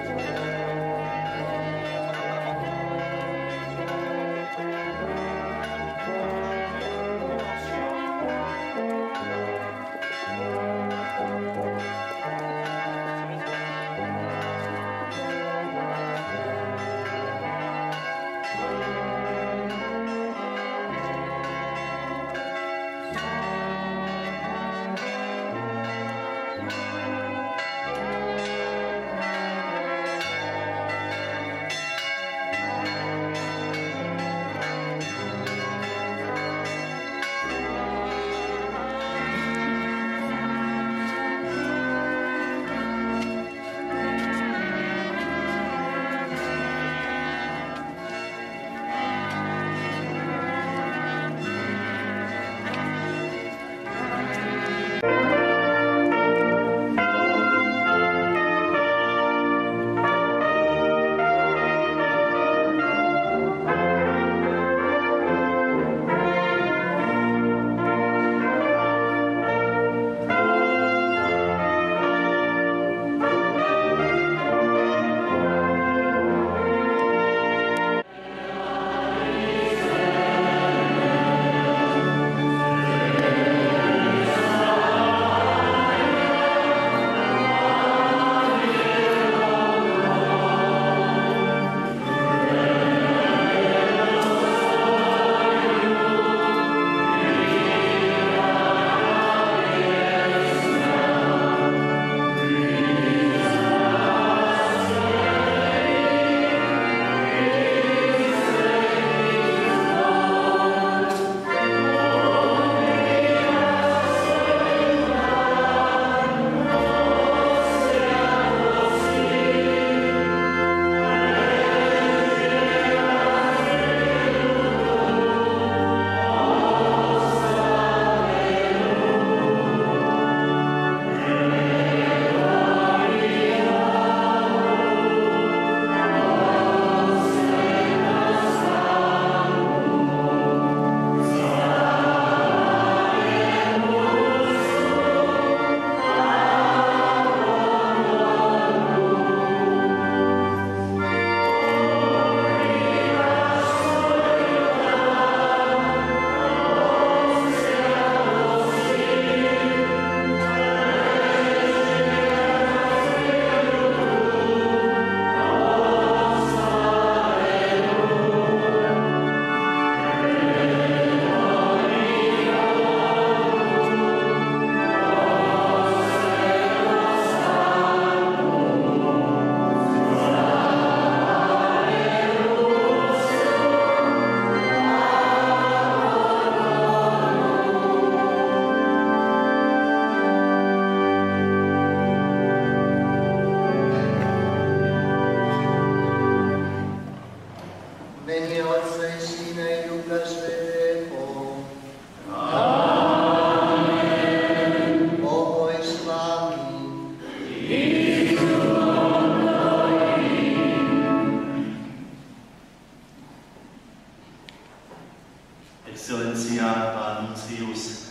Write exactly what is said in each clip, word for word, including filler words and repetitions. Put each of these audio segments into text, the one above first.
Excelencia, pán Nuncius.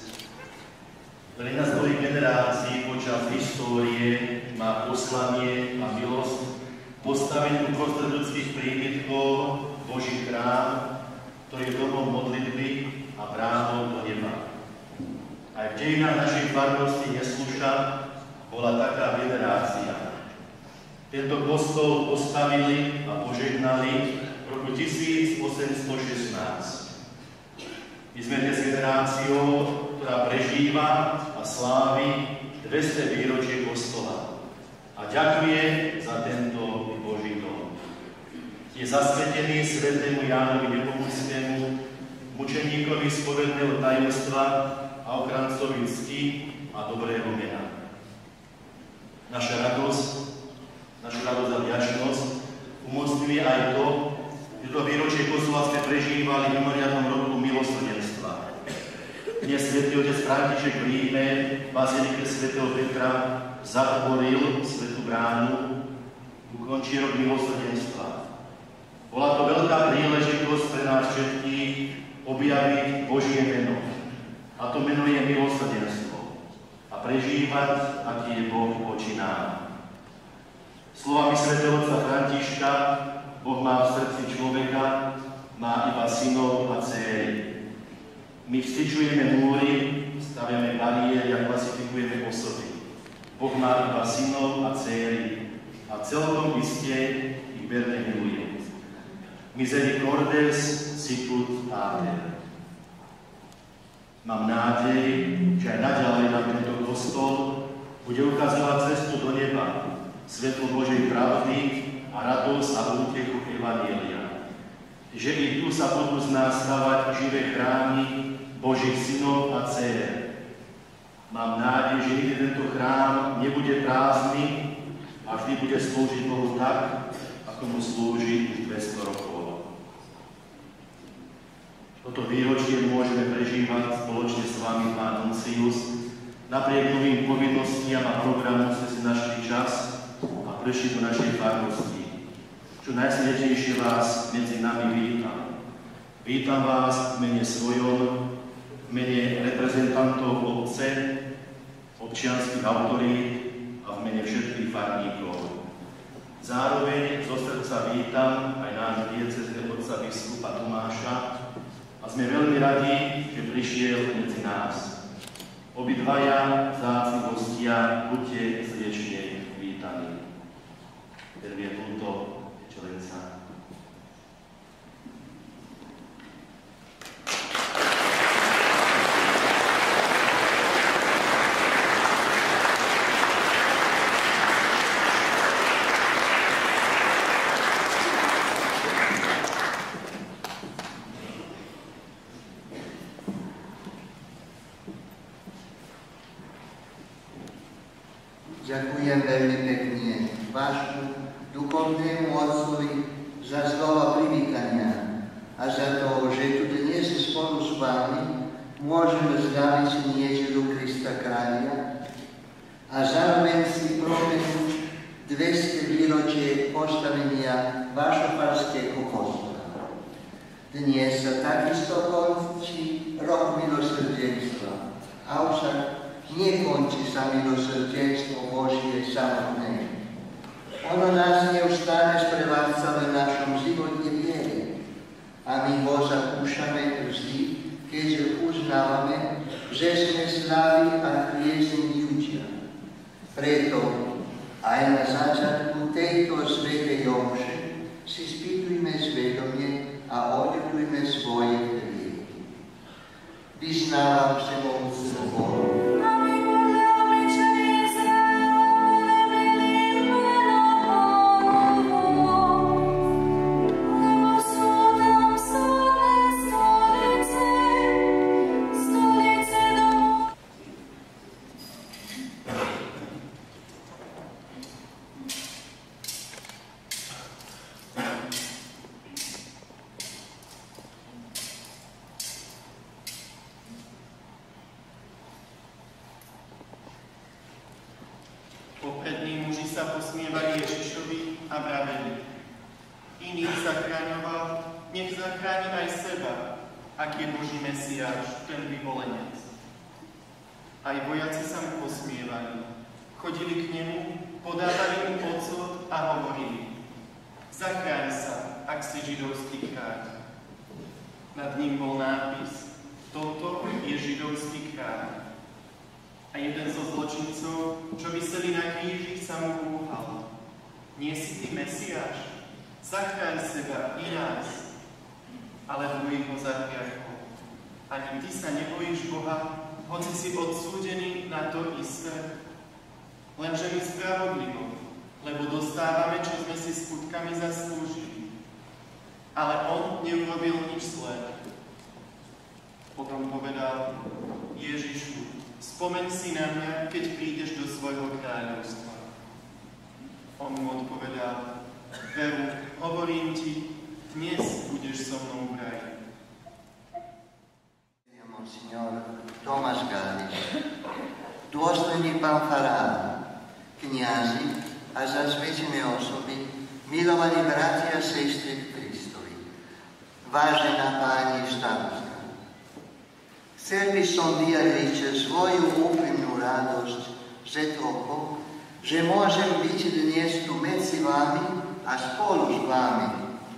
Pre nás nových generácií počas histórie má poslanie a milosť postaviť uprostred ľudských príbytkov Boží chrám, ktorý je domom modlitby a bránou do neba. Aj v dejinách našej farnosti Nesluša bola taká generácia. Tento kostol postavili a požehnali v roku tisíc osemsto šestnásť. My sme dnes generáciou, ktorá prežíva a slávi dvesto výročie kostola a ďakuje za tento Boží dom. Je zasvetený svätému Jánovi Nepomuckému, mučeníkovi spovedného tajomstva a ochrancovi cti a dobrého mena. Naša radosť, naša radosť a vďačnosť umocnili aj to, že to výročie kostola sme prežívali v mimoriadnom roku milosrdenstva. Dnes svätý otec František v Ríme, v bazilike svätého Petra, zatvoril svätú bránu, ukončí rok milosrdenstva. Bola to veľká príležitosť pre nás všetkých objaviť Božie meno. A to meno je milosrdenstvo. A prežívať, aký je Boh voči nám. Slovami svätého otca Františka, Boh má v srdci človeka, má iba synov a dcéry. My vstyčujeme múry, staviame bariéry a klasifikujeme osoby. Boh má iba synov a dcéry a celkom iste ich verne miluje. Misericordes sicut ater. Mám nádej, že aj naďalej nám tento kostol bude ukazovať cestu do neba, svetlo Božej pravdy a radosť a útechu Evanjelia. Že i tu sa budú z nás stavať živé chrámy Božích synov a dcér. Mám nádej, že nikdy tento chrám nebude prázdny a vždy bude slúžiť Bohu tak, ako mu slúži už dvesto rokov. Toto výročie môžeme prežívať spoločne s vami, pán Nuncius. Napriek novým povinnostiam a programom sme si našli čas a prišli do našej farnosti. Čo najsrdečnejšie vás medzi nami vítam. Vítam vás v mene svojom, v mene reprezentantov obce, občianskych autorít a v mene všetkých farníkov. Zároveň zo srdca vítam aj náš diecézneho otca biskupa Tomáša a sme veľmi radi, že prišiel medzi nás. Obidvaja vzácni hostia, buďte srdečne vítaní. Tervie punto, eccellenza. Ďakujem veľmi pekne vášmu duchovnému otcovi za slova privítania a za to, že tu dnes spolu s vami môžeme zdraviť niedeľu Krista Kráľa a zároveň si promenúť dvesto výročie postavenia vášho farského kostola. Dnes sa takisto končí rok milosrdenstva, avšak nekončí sa milosrdenstvo Božie samotné. Ono nás neustále sprevádza v našom živote viery a my ho zakúšame vždy, keďže uznávame, že sme slaví a chriestni ľudia. Preto aj na začiatku tejto svätej omše si spýtujme svedomie a odľutujme svoje hriechy. Vyznávam všemohúcemu Bohu. Poprední muži sa posmievali Ježišovi a vraveli: Iných zachraňoval, nech zachráni aj seba, ak je Boží Mesiáš, ten vyvolenec. Aj vojaci sa mu posmievali, chodili k nemu, podávali mu ocot a hovorili: Zachráň sa, ak si židovský kráľ. Nad ním bol nápis: Toto je židovský kráľ. A jeden zo zločincov, čo viseli na kríži, sa mu búhal: Nie si ty Mesiáš? Zachráň seba i nás. Ale druhý ho zahriachol: Ani ty sa nebojíš Boha, hoci si odsúdený na to isté? Lenže my spravodlivo, lebo dostávame, čo sme si skutkami zaslúžili. Ale on neurobil nič zlé. Potom povedal: Ježišu, spomeň si na mňa, keď prídeš do svojho kráľovstva. On mu odpovedal: Veru, hovorím ti, dnes budeš so mnou v raji. Monsignor Tomáš Gáliš, dôstojný pán farár, kňazi a zasvetené osoby, milovaní bratia a sestry v Kristovi, vážená páni starostka. Chcel by som vyjadriť svoju úprimnú radosť z toho, že môžem byť dnes tu medzi vami a spolu s vami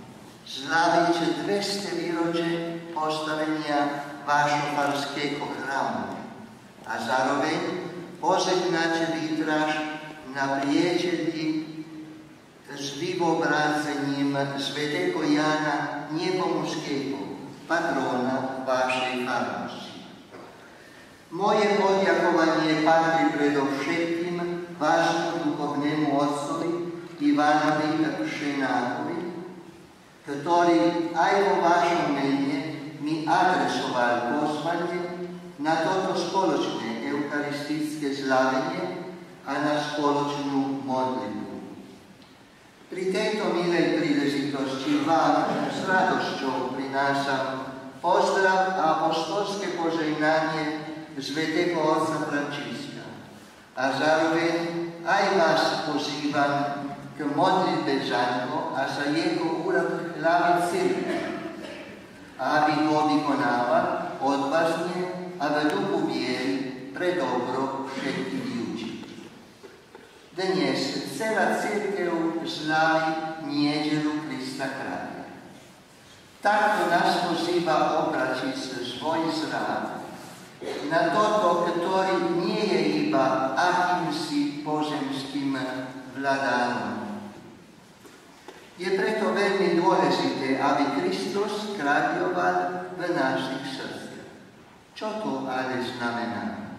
slaviť dvesto výročie postavenia vášho farského chrámu a zároveň požehnať výtraž na priečetí s vyvobrazením svätého Jána Nepomuckého, patrona vašej farnosti. Moje poďakovanie patrí predovšetkým vášmu duchovnému otcovi Ivanovi Pšenákovi, ktorý aj vo vašom mene mi adresoval pozvanie na toto spoločné eucharistické slávenie a na spoločnú modlitbu. Pri tejto milej príležitosti vám s radosťou prinášam pozdrav a apostolské požehnanie svätého otca Františka a zároveň aj vás pozývam k modlitbe za ňo a za jeho úrad hlavy cirkvi, aby ho vykonával odvážne a v duchu viery pre dobro všetkých ľudí. Dnes celá cirkev slávi Nedeľu Krista Kráľa. Takto nás pozýva obratiť svoj zrak na toto, ktorý nie je iba akýmsi pozemským vladárom. Je preto veľmi dôležité, aby Kristus kráľoval v našich srdciach. Čo to ale znamená?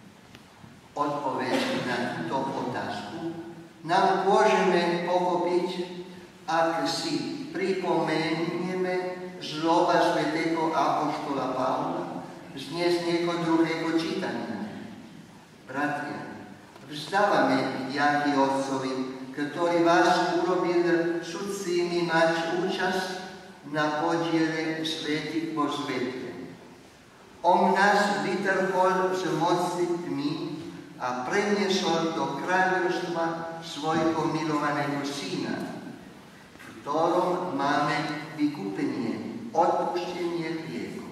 Odpoveď na túto otázku nám môžeme pochopiť, ak si pripomenieme slova svätého apoštola Pavla z dnesného druhého čítania. Bratia, vzdávame vďaky Otcovi, ktorý vás urobil sudcími mať účasť na podiele svätých vo svete. On nás vytrhol z moci tmy a preniesol do kráľovstva svojho milovaného syna, v ktorom máme vykúpenie, odpustenie hriechov.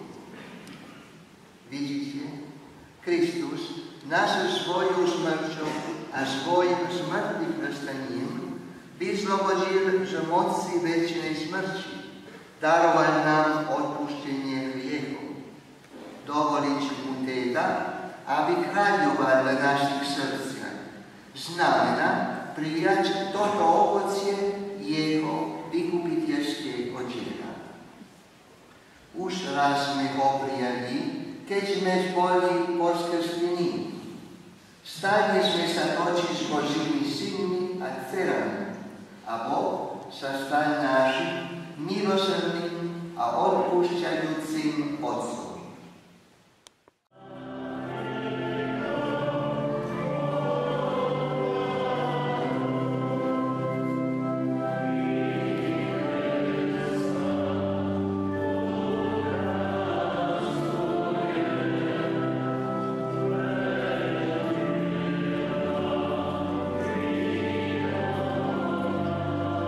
Vidíte, Kristus nás svojou smrťou a svojim smrtným prstaním vyslobodil z moci večnej smrti, daroval nám odpustenie hriechov. Dovoliť mu teda, aby kráľoval v našich srdciach, znamená prijať toto ovocie jeho vykupiteľského diela. Už raz sme ho prijali, keď sme boli poskrstení. Stali sme sa totiž Božími synmi a dcerami a Boh sa stal našim milosrdným a odpúšťajúcim Otcom.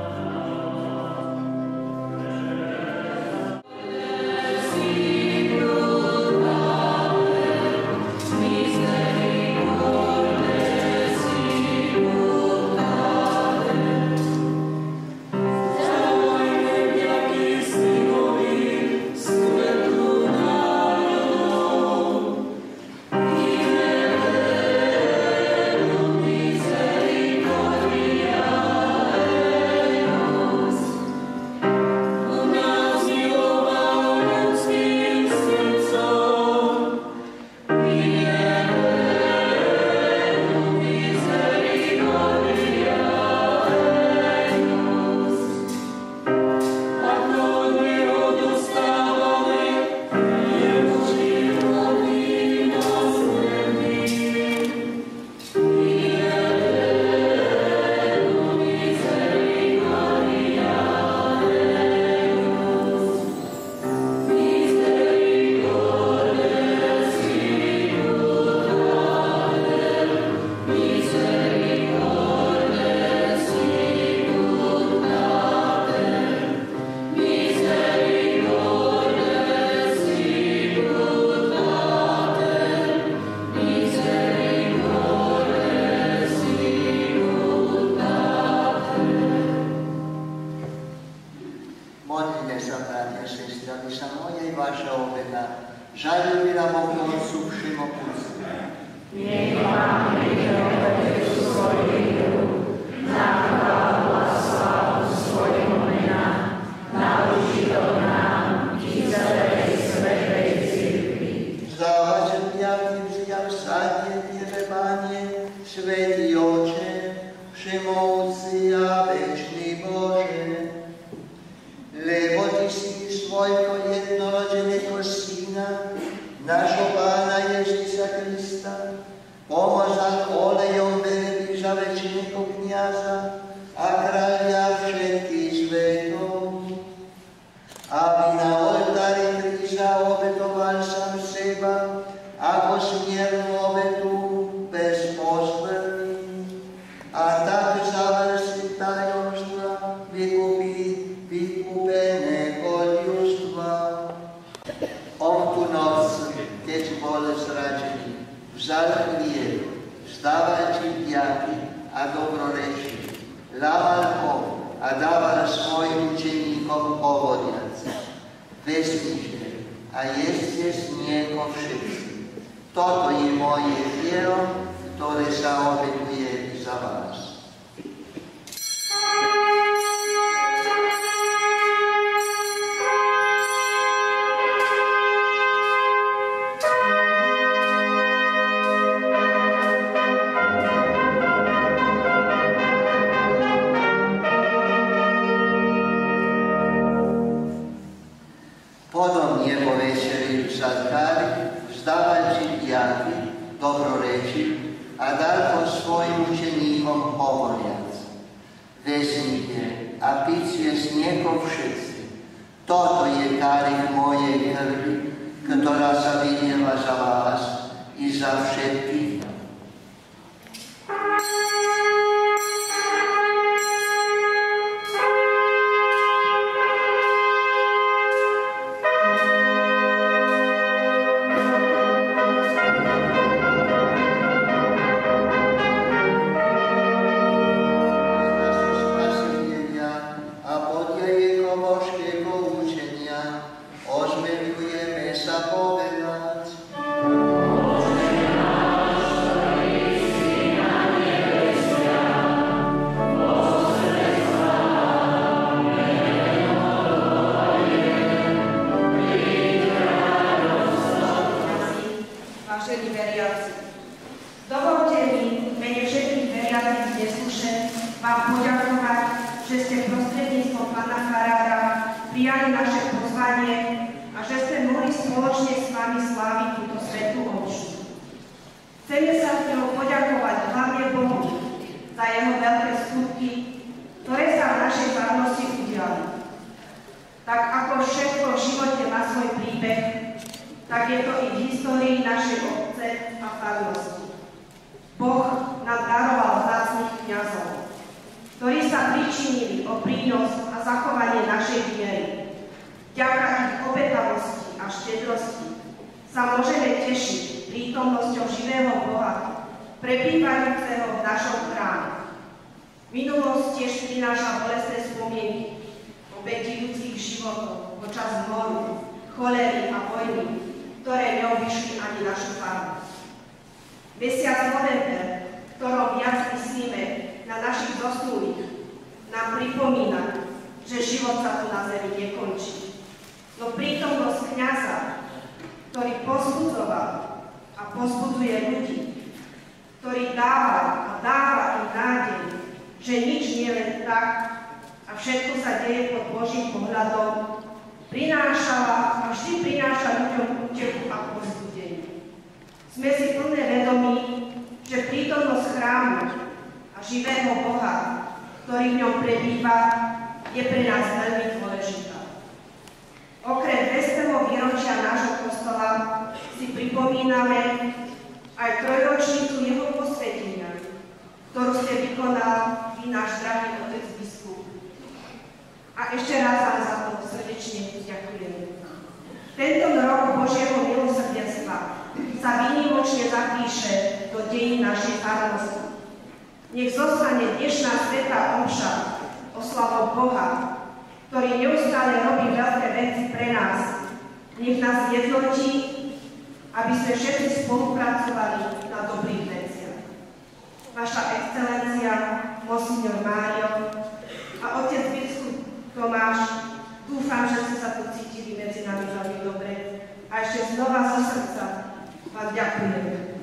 See you. žalili nám o pomocu všemocného. Nech Pán príde obetu svojich ľud, na chválu a slávu svojho mena, na užitok nám i celej svätej cirkvi. Zdávať piatým zjav sadie vyrebanie, Svätý Oče, všemovci a večný Bože, lebo Ty si svojho jednorodeného Syna, našho Pána Ježíša Krista, pomazal olejom veľkýža večného kniaza a kráľa všetkých svetov, aby na oltári kríža obetoval sám seba ako smiernu obetu bez poškvrny a tak završiť tajomstva vykúpiť vykúpeného ľudstva. Ovku noc, keď bol zradený, vzal chlieb, vzdával Ti vďaky a dobroreči, lámal ho a dával svojim učeníkom hovoriac: vezmite a jedzte z niego všetci. Toto je moje telo, ktoré sa obetuje za vás. Podobne po večeri sadkali, vzdával Ti vďaky, dobrorečil a dal ho svojim učeníkom hovoriac: vezmite a píte z niego všetci. Toto je kálich mojej krvi, ktorá sa vylieva za vás i za všetkých. Ktorý neustále robí veľké veci pre nás, nech nás jednotí aby sme všetci spolupracovali na dobrých veciach. Vaša excelencia, monsignor Mário a otec biskup Tomáš, dúfam, že ste sa tu cítili medzi nami veľmi dobre a ešte znova zo srdca vás ďakujem.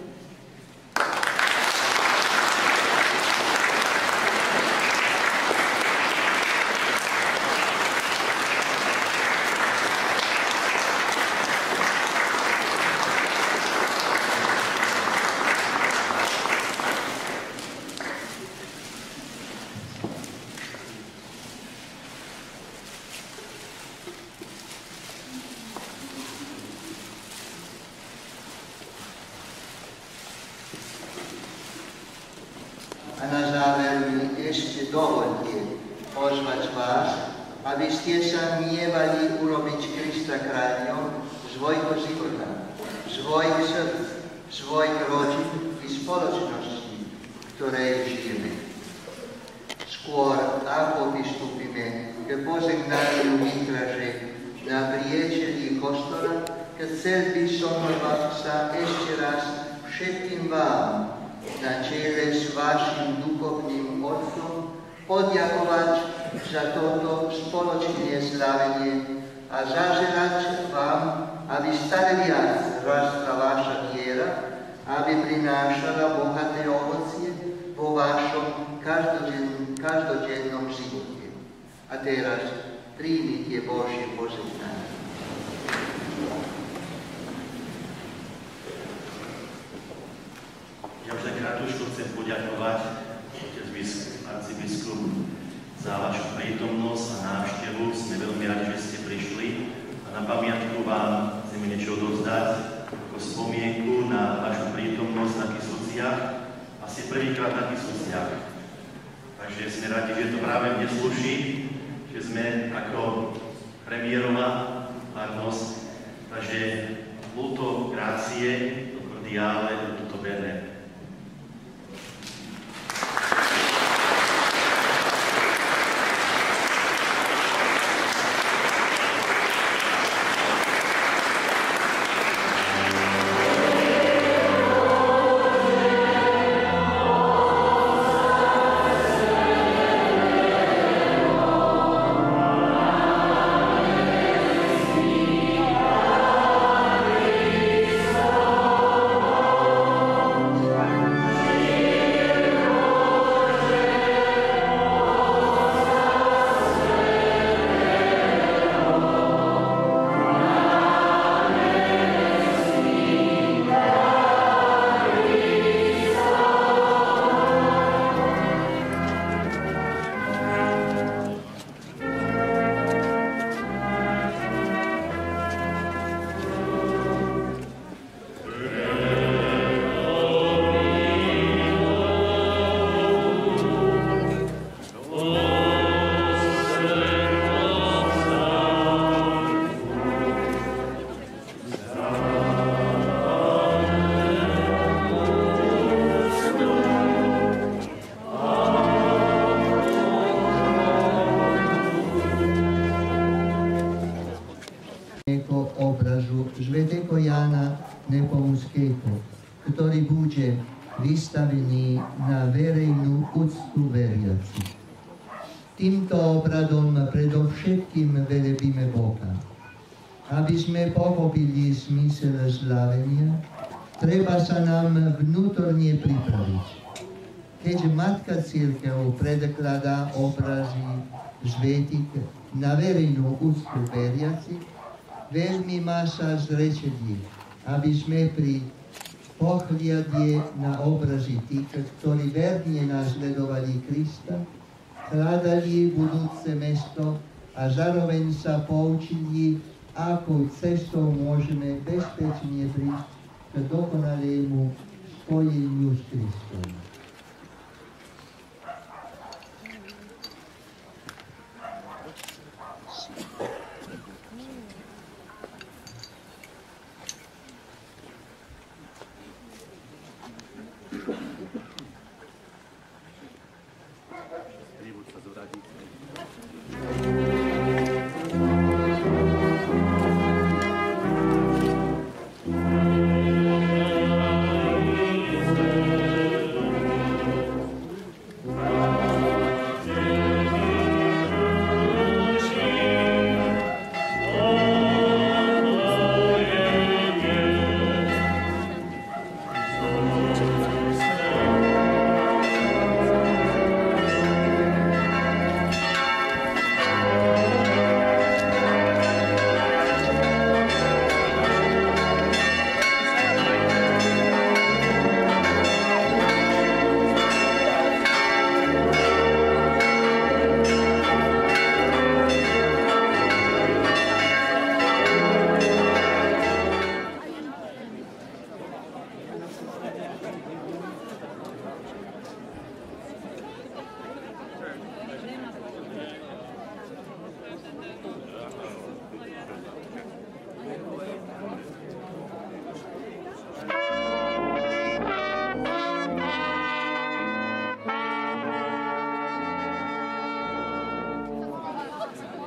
A na záver mi ešte dovolte pozvať vás, aby ste sa nievali urobiť Krista kráľom svojho života, svojich srdc, svojich rodín i spoločnosti, v ktorej žijeme. Skôr ako vystúpime k požehnaniu výtraže na priečelí kostola, chcel by som sa ešte raz všetkým vám na čele s vašim duchovným otcom poďakovať za toto spoločné slávenie a zaželať vám, aby stále viac rastla vaša viera, aby prinášala bohaté ovocie vo vašom každodennom, každodennom živote. A teraz príjmite Božie požehnanie. Ja už tak krátko chcem poďakovať, otec arcibiskup, za vašu prítomnosť a návštevu. Sme veľmi radi, že ste prišli a na pamiatku vám chceme niečo odovzdať ako spomienku na vašu prítomnosť na Kysliciach. Asi prvýkrát na Kysliciach. Takže sme radi, že to práve mne slúži, že sme ako premiérová farnosť. Takže multo grazie, do cordiale, do tutto bene. svätého Jána Nepomuckého, ktorý bude vystavený na verejnú úctu veriacich. Týmto obradom predovšetkým velebíme Boha. Aby sme pochopili zmysel slávenia, treba sa nám vnútorne pripraviť. Keď Matka Cirkev predkladá obrazy svätých na verejnú úctu veriacich, veľmi má sa zrečenie, aby sme pri pohľadie na obrazy tých, ktorí verne nasledovali Krista, hľadali budúce mesto a zároveň sa poučili, akou cestou môžeme bezpečne prísť k dokonalému spojeniu s Kristom. Thank you.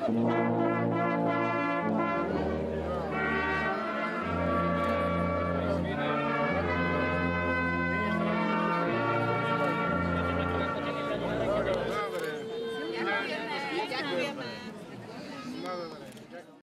Ďakujeme.